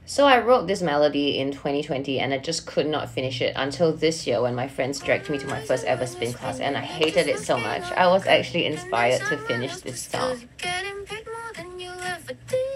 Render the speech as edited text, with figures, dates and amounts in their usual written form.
So I wrote this melody in 2020 and I just could not finish it until this year when my friends dragged me to my first ever spin class and I hated it so much. I was actually inspired to finish this song.